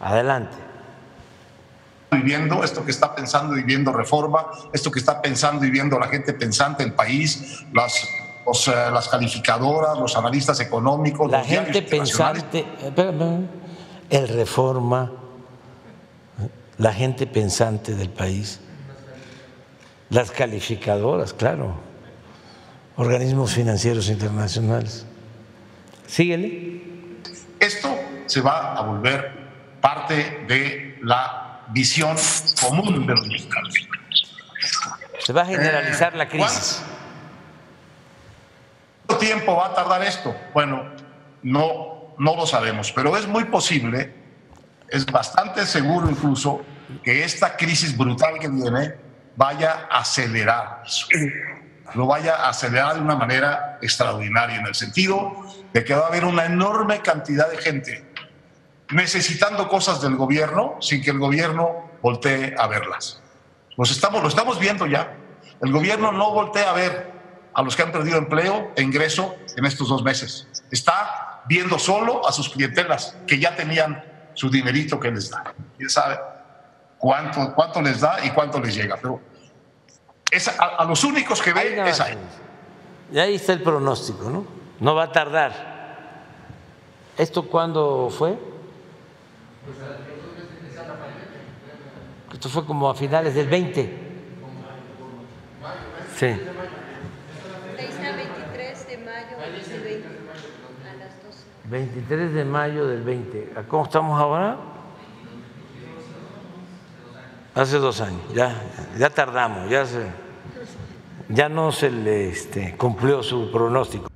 Adelante. Viviendo, esto que está pensando y viendo Reforma, esto que está pensando y viendo la gente pensante del país, las calificadoras, los analistas económicos, la los gente pensante, el Reforma, la gente pensante del país, las calificadoras, claro, organismos financieros internacionales. Síguele. Esto se va a volver parte de la visión común de los mexicanos. Se va a generalizar la crisis. ¿Cuánto tiempo va a tardar esto? Bueno, no lo sabemos, pero es muy posible, es bastante seguro incluso, que esta crisis brutal que viene vaya a acelerar eso. Lo vaya a acelerar de una manera extraordinaria, en el sentido de que va a haber una enorme cantidad de gente necesitando cosas del gobierno sin que el gobierno voltee a verlas. Lo estamos viendo ya. El gobierno no voltea a ver a los que han perdido empleo e ingreso en estos 2 meses. Está viendo solo a sus clientelas que ya tenían su dinerito que les da. ¿Quién sabe cuánto les da y cuánto les llega? Pero a los únicos que ve es a él. Y ahí está el pronóstico, ¿no? No va a tardar. ¿Esto cuándo fue? Esto fue como a finales del 20. Sí. 23 de mayo del 20, a las 12. 23 de mayo del 20. ¿Cómo estamos ahora? Hace 2 años. Ya tardamos, ya no se le cumplió su pronóstico.